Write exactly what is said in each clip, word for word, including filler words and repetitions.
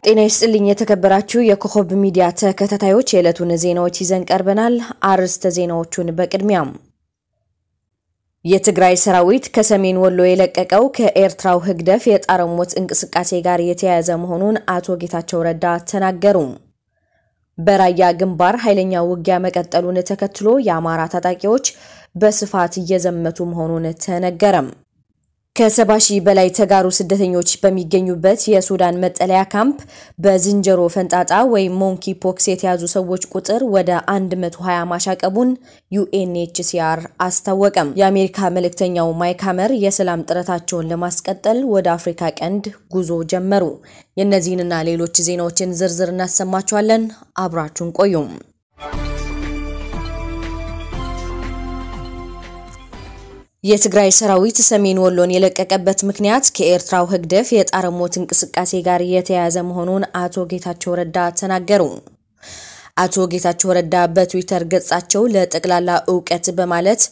ጤና ይስጥልኝ የተከበራችሁ የኮከብ ሚዲያ ተከታታዮች የዕለቱን ዜናዎች ይዘን ቀርበናል። አርዕስተ ዜናዎቹን በቅድሚያም የትግራይ ሰራዊት ከሰሜን ወሎ የለቀቀው ከኤርትራው ህግደፍ የጣረሞት እንቅስቃሴ ጋር የተያያዘ መሆኑን አቶ ጌታቸው ረዳ ተናገሩ። በራያ ግንባር ኃይለኛ ውጊያ መቀጠሉን ተከትሎ የአማራ ታጣቂዎች በስፋት እየዘመቱ መሆኑን ተነገረም። ከሰባ ሺህ በላይ ተጋሩ ስደቶኞች በሚገኙበት የሱዳን መጠለያ ካምፕ በዝንጀሮ ፈንጣጣ ወይ ሞንኪ ፖክስ የተያዙ ሰዎች ቁጥር ወደ አንድ መቶ ሀያ ማሻቀቡን ዩኤንኤችሲአር አስታወቀም። የአሜሪካ መልእክተኛው ማይክ ሀመር የሰላም ጥረታቸውን ለማስቀጠል ወደ አፍሪካ ቀንድ ጉዞ ጀመሩ። የነዚህንና ሌሎች ዜናዎችን ዝርዝር እናሰማችኋለን። አብራችሁን ቆዩ። የትግራይ ሰራዊት ሰሜን ወሎን የለቀቀበት ምክንያት ከኤርትራው ህግደፍ የጣረሞት እንቅስቃሴ ጋር የተያያዘ መሆኑን አቶ ጌታቸው ረዳ ተናገሩ። አቶ ጌታቸው ረዳ በትዊተር ገጻቸው ለጠቅላላ ዕውቀት በማለት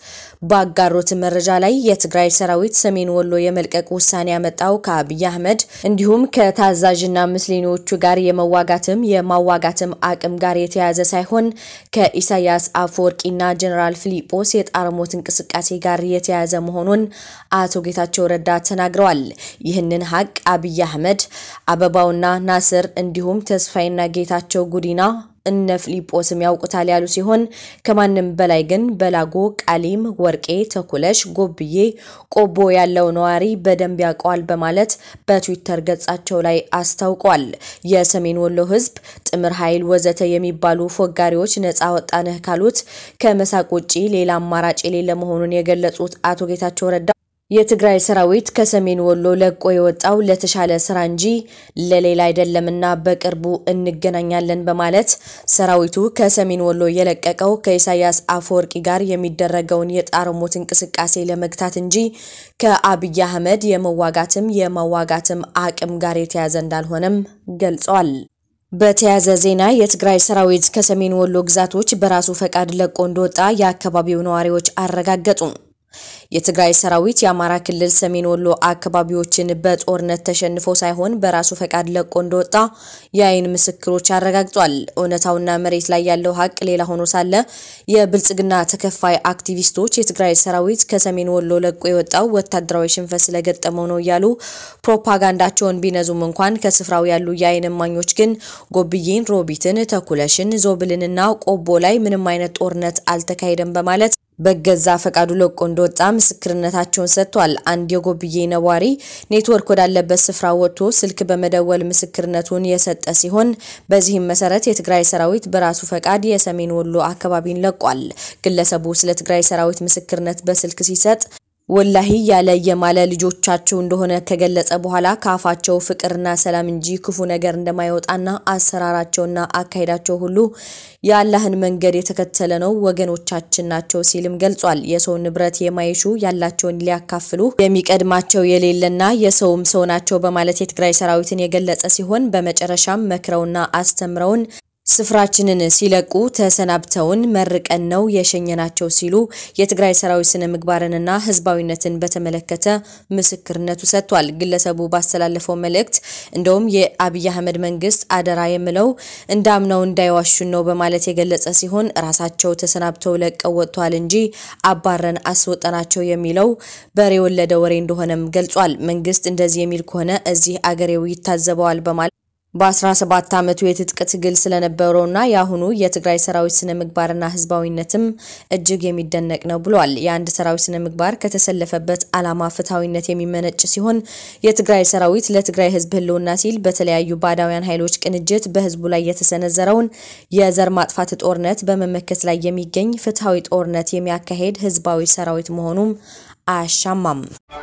ባጋሩት መረጃ ላይ የትግራይ ሰራዊት ሰሜን ወሎ የመልቀቅ ውሳኔ ያመጣው ከአብይ አህመድ እንዲሁም ከታዛዥና ምስሊኖቹ ጋር የመዋጋትም የማዋጋትም አቅም ጋር የተያያዘ ሳይሆን ከኢሳያስ አፈወርቂና ጀነራል ፍሊጶስ የጣረሞት እንቅስቃሴ ጋር የተያያዘ መሆኑን አቶ ጌታቸው ረዳ ተናግረዋል። ይህንን ሀቅ አብይ አህመድ አበባውና ናስር እንዲሁም ተስፋይና ጌታቸው ጉዲና እነ ፍሊጶስም ያውቁታል ያሉ ሲሆን ከማንም በላይ ግን በላጎ ቃሊም ወርቄ ተኩለሽ ጎብዬ ቆቦ ያለው ነዋሪ በደንብ ያውቀዋል በማለት በትዊተር ገጻቸው ላይ አስታውቀዋል። የሰሜን ወሎ ህዝብ ጥምር ኃይል ወዘተ የሚባሉ ፎጋሪዎች ነፃ ወጣነህ ካሉት ከመሳቅ ውጪ ሌላ አማራጭ የሌለ መሆኑን የገለጹት አቶ ጌታቸው ረዳ የትግራይ ሰራዊት ከሰሜን ወሎ ለቆ የወጣው ለተሻለ ስራ እንጂ ለሌላ አይደለምና በቅርቡ እንገናኛለን በማለት ሰራዊቱ ከሰሜን ወሎ የለቀቀው ከኢሳያስ አፈወርቂ ጋር የሚደረገውን የጣረሞት እንቅስቃሴ ለመግታት እንጂ ከአብይ አህመድ የመዋጋትም የማዋጋትም አቅም ጋር የተያዘ እንዳልሆነም ገልጸዋል። በተያዘ ዜና የትግራይ ሰራዊት ከሰሜን ወሎ ግዛቶች በራሱ ፈቃድ ለቆ እንደወጣ የአካባቢው ነዋሪዎች አረጋገጡ። የትግራይ ሰራዊት የአማራ ክልል ሰሜን ወሎ አካባቢዎችን በጦርነት ተሸንፎ ሳይሆን በራሱ ፈቃድ ለቆ እንደወጣ የአይን ምስክሮች አረጋግጧል። እውነታውና መሬት ላይ ያለው ሀቅ ሌላ ሆኖ ሳለ የብልጽግና ተከፋይ አክቲቪስቶች የትግራይ ሰራዊት ከሰሜን ወሎ ለቆ የወጣው ወታደራዊ ሽንፈት ስለገጠመው ነው ያሉ ፕሮፓጋንዳቸውን ቢነዙም እንኳን ከስፍራው ያሉ የአይን እማኞች ግን ጎብዬን፣ ሮቢትን፣ ተኩለሽን፣ ዞብልንና ቆቦ ላይ ምንም አይነት ጦርነት አልተካሄደም በማለት በገዛ ፈቃዱ ለቆ እንደወጣ ምስክርነታቸውን ሰጥቷል። አንድ የጎብዬ ነዋሪ ኔትወርክ ወዳለበት ስፍራ ወጥቶ ስልክ በመደወል ምስክርነቱን የሰጠ ሲሆን በዚህም መሰረት የትግራይ ሰራዊት በራሱ ፈቃድ የሰሜን ወሎ አካባቢን ለቋል። ግለሰቡ ስለ ትግራይ ሰራዊት ምስክርነት በስልክ ሲሰጥ ወላሂ ያለ የማለ ልጆቻቸው እንደሆነ ከገለጸ በኋላ ካፋቸው ፍቅርና ሰላም እንጂ ክፉ ነገር እንደማይወጣና አሰራራቸውና አካይዳቸው ሁሉ የአላህን መንገድ የተከተለ ነው ወገኖቻችን ናቸው ሲልም ገልጿል። የሰው ንብረት የማይሹ ያላቸውን ሊያካፍሉ የሚቀድማቸው የሌለና የሰውም ሰው ናቸው በማለት የትግራይ ሰራዊትን የገለጸ ሲሆን በመጨረሻም መክረውና አስተምረውን ስፍራችንን ሲለቁ ተሰናብተውን መርቀን ነው የሸኘናቸው ሲሉ የትግራይ ሰራዊት ስነ ምግባርንና ህዝባዊነትን በተመለከተ ምስክርነቱ ሰጥቷል። ግለሰቡ ባስተላለፈው መልእክት እንደውም የአብይ አህመድ መንግስት አደራ የምለው እንዳምነው እንዳይዋሹን ነው በማለት የገለጸ ሲሆን ራሳቸው ተሰናብተው ለቀው ወጥቷል እንጂ አባረን አስወጣናቸው የሚለው በሬ ወለደ ወሬ እንደሆነም ገልጿል። መንግስት እንደዚህ የሚል ከሆነ እዚህ አገሬው ይታዘበዋል በማለት በ17 አመቱ የትጥቅ ትግል ስለነበረውና ያሁኑ የትግራይ ሰራዊት ስነ ምግባርና ህዝባዊነትም እጅግ የሚደነቅ ነው ብሏል። የአንድ ሰራዊት ስነ ምግባር ከተሰለፈበት ዓላማ ፍትሃዊነት የሚመነጭ ሲሆን የትግራይ ሰራዊት ለትግራይ ህዝብ ህልውና ሲል በተለያዩ ባዳውያን ኃይሎች ቅንጅት በህዝቡ ላይ የተሰነዘረውን የዘር ማጥፋት ጦርነት በመመከት ላይ የሚገኝ ፍትሃዊ ጦርነት የሚያካሄድ ህዝባዊ ሰራዊት መሆኑም አያሻማም።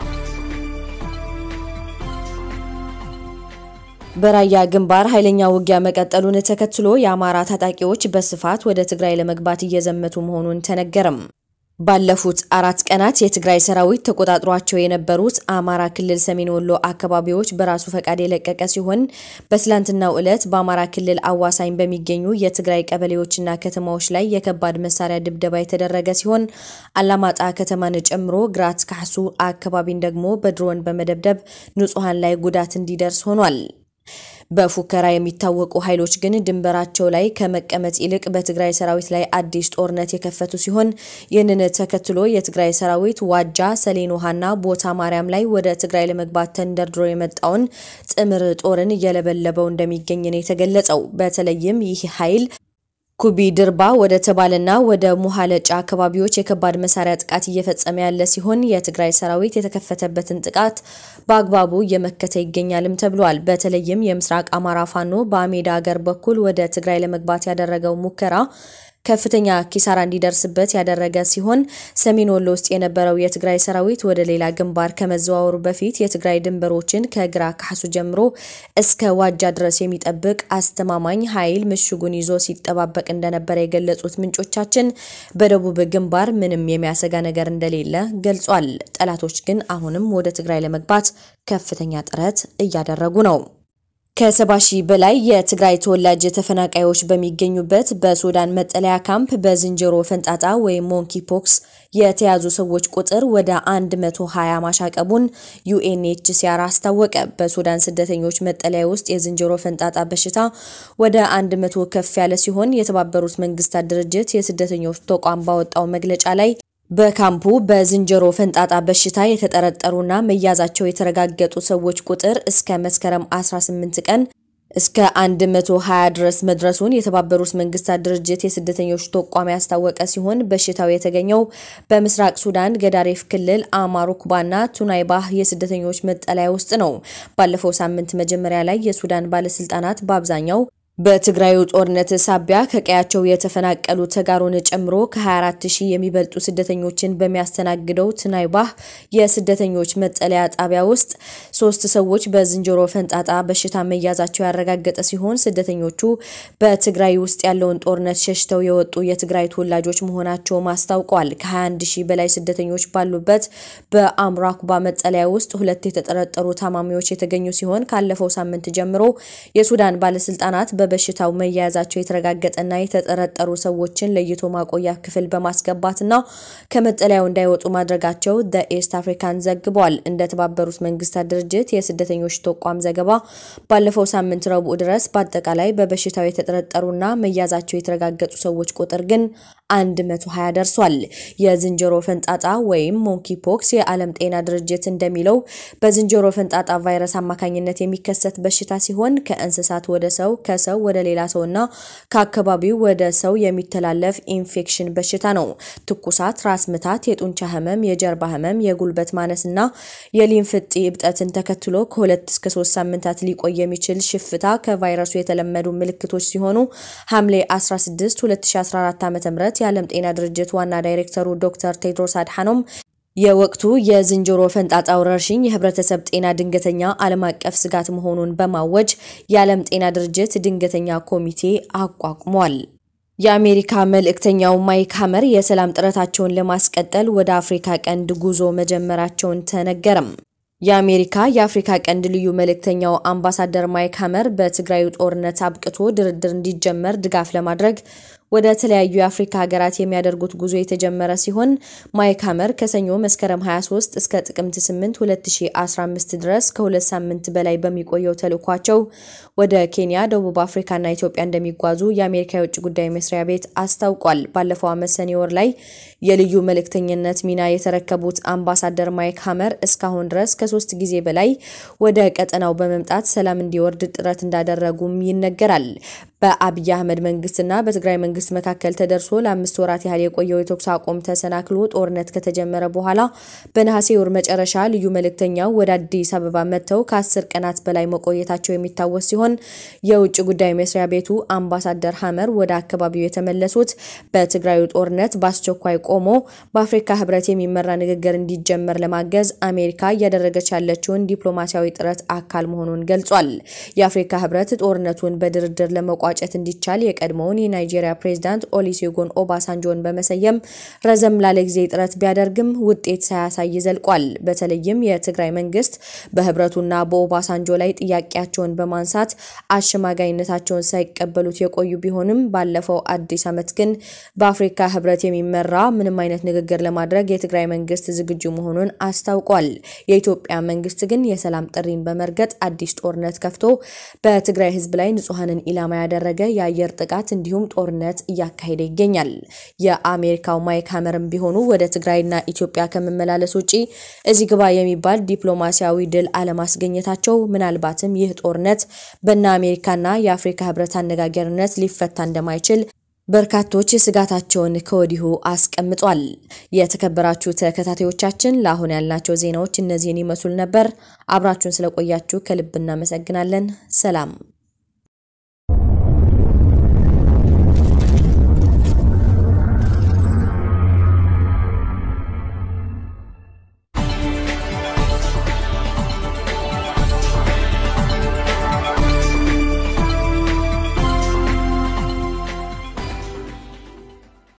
በራያ ግንባር ኃይለኛ ውጊያ መቀጠሉን ተከትሎ የአማራ ታጣቂዎች በስፋት ወደ ትግራይ ለመግባት እየዘመቱ መሆኑን ተነገረም። ባለፉት አራት ቀናት የትግራይ ሰራዊት ተቆጣጥሯቸው የነበሩት አማራ ክልል ሰሜን ወሎ አካባቢዎች በራሱ ፈቃድ የለቀቀ ሲሆን በትላንትናው ዕለት በአማራ ክልል አዋሳኝ በሚገኙ የትግራይ ቀበሌዎችና ከተማዎች ላይ የከባድ መሳሪያ ድብደባ የተደረገ ሲሆን አላማጣ ከተማን ጨምሮ ግራት ካህሱ አካባቢን ደግሞ በድሮን በመደብደብ ንጹሃን ላይ ጉዳት እንዲደርስ ሆኗል። በፉከራ የሚታወቁ ኃይሎች ግን ድንበራቸው ላይ ከመቀመጥ ይልቅ በትግራይ ሰራዊት ላይ አዲስ ጦርነት የከፈቱ ሲሆን ይህንን ተከትሎ የትግራይ ሰራዊት ዋጃ ሰሌኖሃና ቦታ ማርያም ላይ ወደ ትግራይ ለመግባት ተንደርድሮ የመጣውን ጥምር ጦርን እየለበለበው እንደሚገኝ ነው የተገለጸው። በተለይም ይህ ኃይል ኩቢ ድርባ ወደ ተባለና ወደ ሙሃለጫ አካባቢዎች የከባድ መሳሪያ ጥቃት እየፈጸመ ያለ ሲሆን የትግራይ ሰራዊት የተከፈተበትን ጥቃት በአግባቡ እየመከተ ይገኛልም ተብሏል። በተለይም የምስራቅ አማራ ፋኖ በአሜዳ ሀገር በኩል ወደ ትግራይ ለመግባት ያደረገው ሙከራ ከፍተኛ ኪሳራ እንዲደርስበት ያደረገ ሲሆን ሰሜን ወሎ ውስጥ የነበረው የትግራይ ሰራዊት ወደ ሌላ ግንባር ከመዘዋወሩ በፊት የትግራይ ድንበሮችን ከግራ ካሱ ጀምሮ እስከ ዋጃ ድረስ የሚጠብቅ አስተማማኝ ኃይል ምሽጉን ይዞ ሲጠባበቅ እንደነበር የገለጹት ምንጮቻችን በደቡብ ግንባር ምንም የሚያሰጋ ነገር እንደሌለ ገልጿል። ጠላቶች ግን አሁንም ወደ ትግራይ ለመግባት ከፍተኛ ጥረት እያደረጉ ነው። ከሰባ ሺህ በላይ የትግራይ ተወላጅ ተፈናቃዮች በሚገኙበት በሱዳን መጠለያ ካምፕ በዝንጀሮ ፈንጣጣ ወይ ሞንኪ ፖክስ የተያዙ ሰዎች ቁጥር ወደ አንድ መቶ ሃያ ማሻቀቡን ዩኤንኤችሲአር አስታወቀ። በሱዳን ስደተኞች መጠለያ ውስጥ የዝንጀሮ ፈንጣጣ በሽታ ወደ አንድ መቶ ከፍ ያለ ሲሆን የተባበሩት መንግስታት ድርጅት የስደተኞች ተቋም ባወጣው መግለጫ ላይ በካምፑ በዝንጀሮ ፈንጣጣ በሽታ የተጠረጠሩና መያዛቸው የተረጋገጡ ሰዎች ቁጥር እስከ መስከረም አስራ ስምንት ቀን እስከ አንድ መቶ ሃያ ድረስ መድረሱን የተባበሩት መንግስታት ድርጅት የስደተኞች ተቋም ያስታወቀ ሲሆን በሽታው የተገኘው በምስራቅ ሱዳን ገዳሪፍ ክልል አማሩክባና ቱናይባህ የስደተኞች መጠለያ ውስጥ ነው። ባለፈው ሳምንት መጀመሪያ ላይ የሱዳን ባለስልጣናት በአብዛኛው በትግራዩ ጦርነት ሳቢያ ከቀያቸው የተፈናቀሉ ተጋሩን ጨምሮ ከ24 ሺህ የሚበልጡ ስደተኞችን በሚያስተናግደው ትናይባህ የስደተኞች መጠለያ ጣቢያ ውስጥ ሶስት ሰዎች በዝንጀሮ ፈንጣጣ በሽታ መያዛቸው ያረጋገጠ ሲሆን ስደተኞቹ በትግራይ ውስጥ ያለውን ጦርነት ሸሽተው የወጡ የትግራይ ተወላጆች መሆናቸው ማስታውቋል። ከ21 ሺህ በላይ ስደተኞች ባሉበት በአምራኩባ መጠለያ ውስጥ ሁለት የተጠረጠሩ ታማሚዎች የተገኙ ሲሆን ካለፈው ሳምንት ጀምሮ የሱዳን ባለስልጣናት በበሽታው መያዛቸው የተረጋገጠና የተጠረጠሩ ሰዎችን ለይቶ ማቆያ ክፍል በማስገባትና ከመጠለያው እንዳይወጡ ማድረጋቸው ዘ ኢስት አፍሪካን ዘግቧል። እንደተባበሩት መንግስታት ድርጅት የስደተኞች ተቋም ዘገባ ባለፈው ሳምንት ረቡዕ ድረስ በአጠቃላይ በበሽታው የተጠረጠሩና መያዛቸው የተረጋገጡ ሰዎች ቁጥር ግን አንድ መቶ ሃያ ደርሷል። የዝንጀሮ ፈንጣጣ ወይም ሞንኪ ፖክስ የዓለም ጤና ድርጅት እንደሚለው በዝንጀሮ ፈንጣጣ ቫይረስ አማካኝነት የሚከሰት በሽታ ሲሆን ከእንስሳት ወደ ሰው ከሰው ወደ ሌላ ሰውና ከአካባቢው ወደ ሰው የሚተላለፍ ኢንፌክሽን በሽታ ነው። ትኩሳት፣ ራስ ምታት፣ የጡንቻ ህመም፣ የጀርባ ህመም፣ የጉልበት ማነስና የሊምፍ እጢ እብጠትን ተከትሎ ከሁለት እስከ ሶስት ሳምንታት ሊቆይ የሚችል ሽፍታ ከቫይረሱ የተለመዱ ምልክቶች ሲሆኑ ሐምሌ አስራ ስድስት ሁለት ሺህ አስራ አራት ዓ.ም የዓለም ጤና ድርጅት ዋና ዳይሬክተሩ ዶክተር ቴድሮስ አድሓኖም የወቅቱ የዝንጀሮ ፈንጣጣ ወረርሽኝ የህብረተሰብ ጤና ድንገተኛ ዓለም አቀፍ ስጋት መሆኑን በማወጅ የዓለም ጤና ድርጅት ድንገተኛ ኮሚቴ አቋቁሟል። የአሜሪካ መልእክተኛው ማይክ ሀመር የሰላም ጥረታቸውን ለማስቀጠል ወደ አፍሪካ ቀንድ ጉዞ መጀመራቸውን ተነገረም። የአሜሪካ የአፍሪካ ቀንድ ልዩ መልእክተኛው አምባሳደር ማይክ ሀመር በትግራዩ ጦርነት አብቅቶ ድርድር እንዲጀመር ድጋፍ ለማድረግ ወደ ተለያዩ የአፍሪካ ሀገራት የሚያደርጉት ጉዞ የተጀመረ ሲሆን ማይክ ሀመር ከሰኞ መስከረም ሃያ ሶስት እስከ ጥቅምት ስምንት ሁለት ሺህ አስራ አምስት ድረስ ከሁለት ሳምንት በላይ በሚቆየው ተልእኳቸው ወደ ኬንያ፣ ደቡብ አፍሪካና ኢትዮጵያ እንደሚጓዙ የአሜሪካ የውጭ ጉዳይ መስሪያ ቤት አስታውቋል። ባለፈው ዓመት ሰኔ ወር ላይ የልዩ መልእክተኝነት ሚና የተረከቡት አምባሳደር ማይክ ሀመር እስካሁን ድረስ ከሶስት ጊዜ በላይ ወደ ቀጠናው በመምጣት ሰላም እንዲወርድ ጥረት እንዳደረጉም ይነገራል። በአብይ አህመድ መንግስትና በትግራይ መንግስት መካከል ተደርሶ ለአምስት ወራት ያህል የቆየው የተኩስ አቁም ተሰናክሎ ጦርነት ከተጀመረ በኋላ በነሐሴ ወር መጨረሻ ልዩ መልእክተኛው ወደ አዲስ አበባ መጥተው ከአስር ቀናት በላይ መቆየታቸው የሚታወስ ሲሆን የውጭ ጉዳይ መስሪያ ቤቱ አምባሳደር ሀመር ወደ አካባቢው የተመለሱት በትግራዩ ጦርነት በአስቸኳይ ቆሞ በአፍሪካ ህብረት የሚመራ ንግግር እንዲጀመር ለማገዝ አሜሪካ እያደረገች ያለችውን ዲፕሎማሲያዊ ጥረት አካል መሆኑን ገልጿል። የአፍሪካ ህብረት ጦርነቱን በድርድር ለመቋጨት መቋጨት እንዲቻል የቀድሞውን የናይጄሪያ ፕሬዝዳንት ኦሉሴጉን ኦባሳንጆን በመሰየም ረዘም ላለ ጊዜ ጥረት ቢያደርግም ውጤት ሳያሳይ ዘልቋል። በተለይም የትግራይ መንግስት በህብረቱና በኦባሳንጆ ላይ ጥያቄያቸውን በማንሳት አሸማጋይነታቸውን ሳይቀበሉት የቆዩ ቢሆንም ባለፈው አዲስ ዓመት ግን በአፍሪካ ህብረት የሚመራ ምንም አይነት ንግግር ለማድረግ የትግራይ መንግስት ዝግጁ መሆኑን አስታውቋል። የኢትዮጵያ መንግስት ግን የሰላም ጥሪን በመርገጥ አዲስ ጦርነት ከፍቶ በትግራይ ህዝብ ላይ ንጹሃንን ኢላማ ያደረገ የአየር ጥቃት እንዲሁም ጦርነት እያካሄደ ይገኛል። የአሜሪካው ማይክ ሀመርም ቢሆኑ ወደ ትግራይና ኢትዮጵያ ከመመላለስ ውጪ እዚህ ግባ የሚባል ዲፕሎማሲያዊ ድል አለማስገኘታቸው ምናልባትም ይህ ጦርነት በእነ አሜሪካና የአፍሪካ ህብረት አነጋገርነት ሊፈታ እንደማይችል በርካቶች ስጋታቸውን ከወዲሁ አስቀምጧል። የተከበራችሁ ተከታታዮቻችን ለአሁን ያልናቸው ዜናዎች እነዚህን ይመስሉ ነበር። አብራችሁን ስለቆያችሁ ከልብ እናመሰግናለን። ሰላም